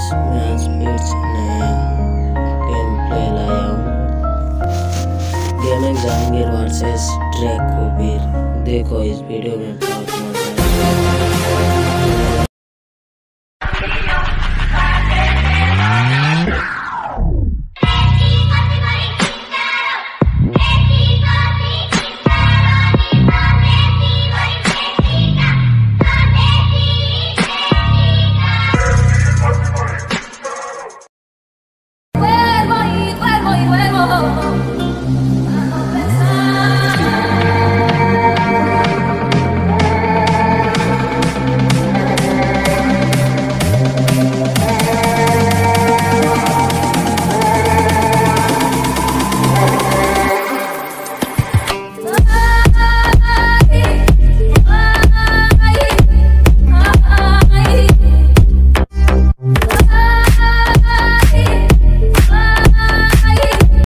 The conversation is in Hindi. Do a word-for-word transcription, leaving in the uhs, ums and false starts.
मैं आज फिर से नया गेम प्ले लाया हूँ। गेम है जहांगीर वर्सेस ट्रैक कबीर। देखो इस वीडियो में बहुत मजा आएगा।